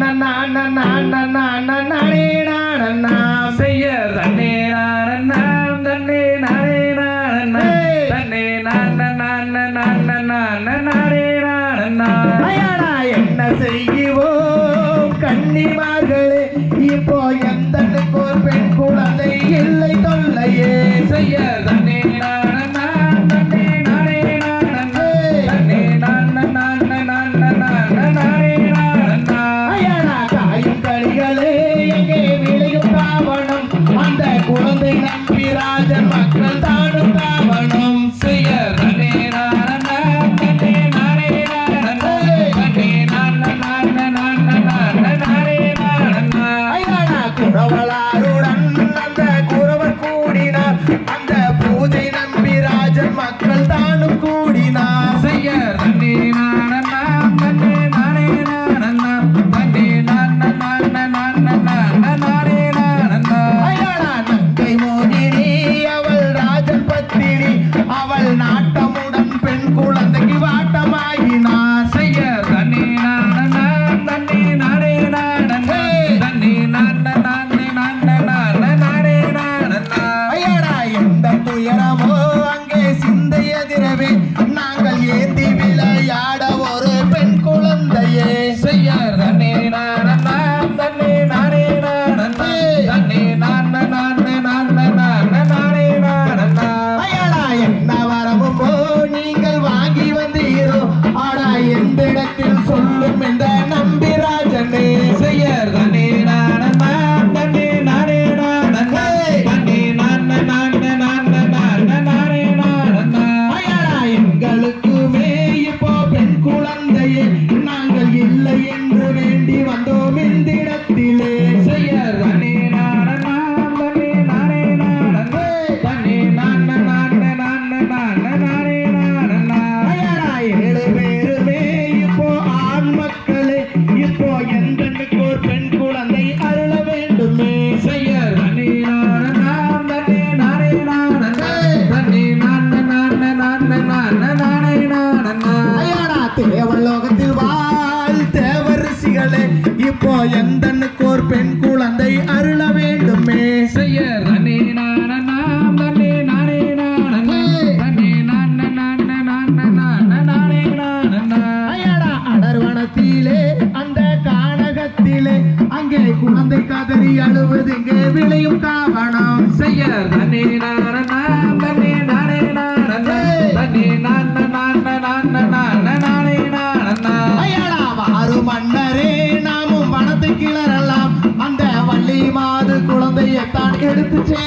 செய்ய தன்னே நானே தன்னே நானே தன்னே நானே என்ன செய்வோம் கன்னிமார்களே இப்போ எந்த ஒரு பெண் குழந்தை இல்லை தொல்லையே செய்ய தன்னே குழந்தை நம்பி ராஜன் மக்கள் தானும் தாவணும் செய்ய தன்னே குறவளாருடன் அந்த குறவர் கூடினார் அந்த பூஜை நம்பி ராஜன் மக்கள் தானும் கூடினார் செய்ய தன்னே அவள் நாட்டமுடன் பெண் குழந்தைக்கு வாட்டமாகினார் செய்ய தன்னே தன்னே நானே தன்னே ஐயடா எந்த துயரமோ அங்கே சிந்தை எதிரவே நாங்கள் ஏந்தி விளையாட ஒரு பெண் குழந்தையே செய்ய தன்னே தன்னே நானே தன்னே என்ன வரமும்போ நீங்கள் வாங்கி வந்தீரோ ஆடா எந்த இடத்தில் சொல்லும் இந்த நம்பிராஜனே செய்ய தன்னே தன்னே நானே எங்களுக்குமே இப்போ பெண் குழந்தையே நாங்கள் இல்லை என்று வேண்டி வந்தோம் இந்த இடத்திலே செய்ய தன்னே தேவலோகத்தில் வாழ் தேவரிசிகளே இப்போ எந்தனுக்கு ஒரு பெண் குழந்தை அருள வேண்டுமே செய்ய தன்னே அடர்வனத்திலே அந்த கானகத்திலே அங்கே குழந்தை கதறி அழுவது இங்கே விளையும் காவணம் செய்ய தன்னே வாரு மன்னரே நாமும் வனத்து கிளறலாம் அந்த வள்ளி மாது குழந்தையத்தான் எடுத்து